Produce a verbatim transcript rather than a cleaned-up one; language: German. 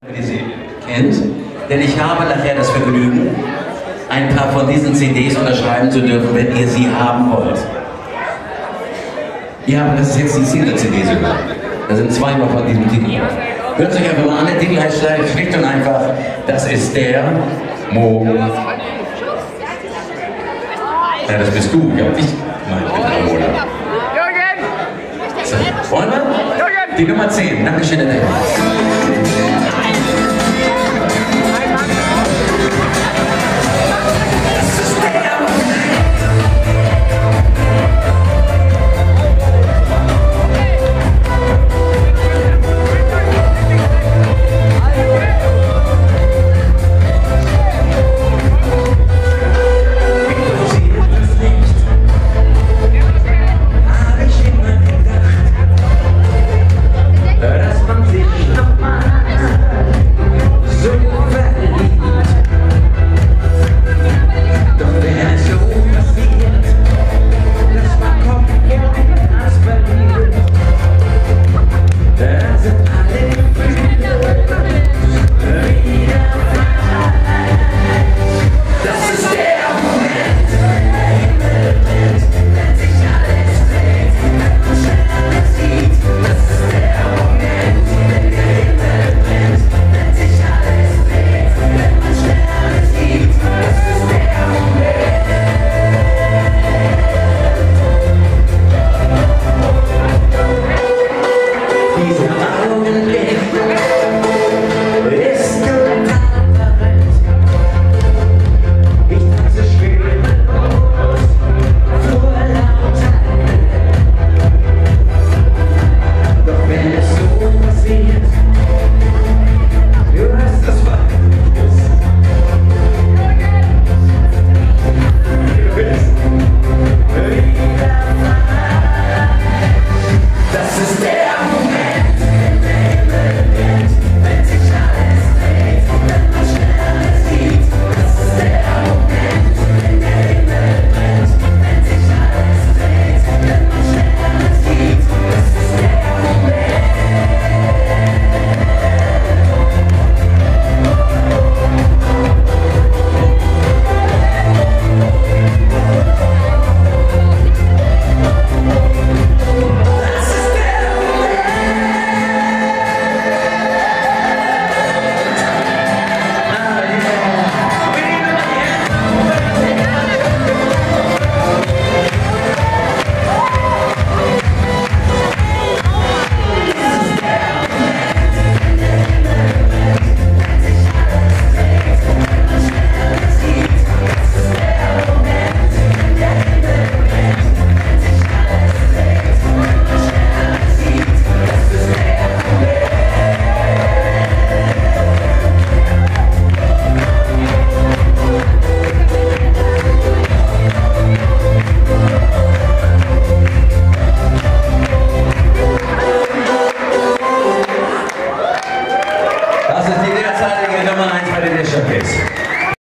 die Sie kennt, denn ich habe nachher das Vergnügen, ein paar von diesen C Ds unterschreiben zu dürfen, wenn ihr sie haben wollt. Ja, aber das ist jetzt die Single-C D sogar. Da sind zwei noch von diesem Titel. Hört euch einfach mal an, der Titel heißt schlicht und einfach, das ist der Mo. Ja, das bist du, ja, ich meine, Mola. So, wollen wir? Die Nummer zehn, Dankeschön.